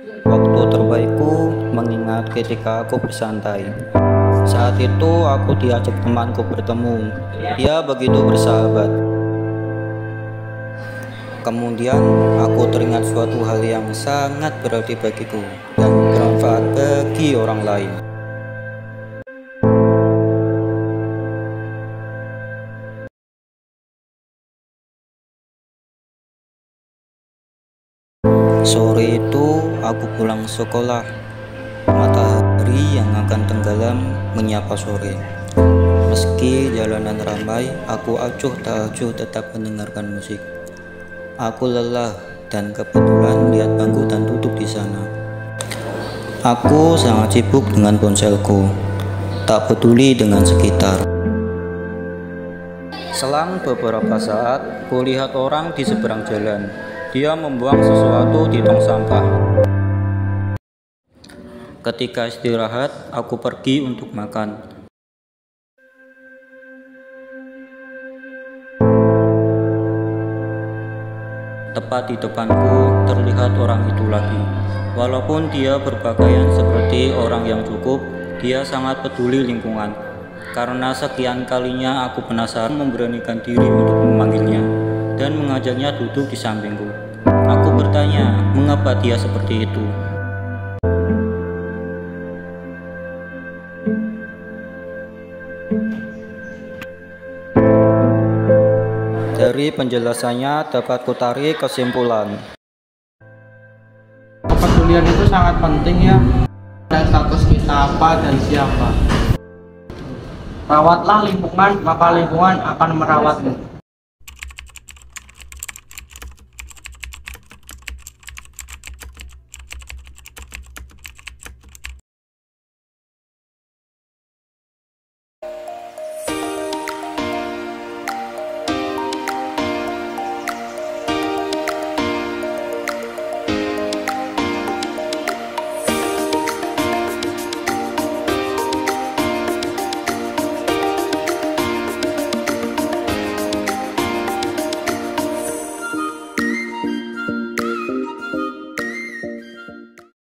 Waktu terbaikku mengingat ketika aku bersantai. Saat itu aku diajak temanku bertemu. Dia begitu bersahabat. Kemudian aku teringat suatu hal yang sangat berarti bagiku dan bermanfaat bagi orang lain. Sore itu aku pulang sekolah. Matahari yang akan tenggelam menyapa sore. Meski jalanan ramai, aku acuh tak acuh tetap mendengarkan musik. Aku lelah dan kebetulan lihat bangku dan duduk di sana. Aku sangat sibuk dengan ponselku, tak peduli dengan sekitar. Selang beberapa saat, kulihat orang di seberang jalan. Dia membuang sesuatu di tong sampah. Ketika istirahat, aku pergi untuk makan. Tepat di depanku terlihat orang itu lagi. Walaupun dia berpakaian seperti orang yang cukup, dia sangat peduli lingkungan. Karena sekian kalinya aku penasaran, memberanikan diri untuk memanggilnya dan mengajaknya duduk di sampingku. Aku bertanya, mengapa dia seperti itu? Dari penjelasannya dapat kutarik kesimpulan. Kepedulian itu sangat penting ya, dan status kita apa dan siapa. Rawatlah lingkungan, maka lingkungan akan merawatmu.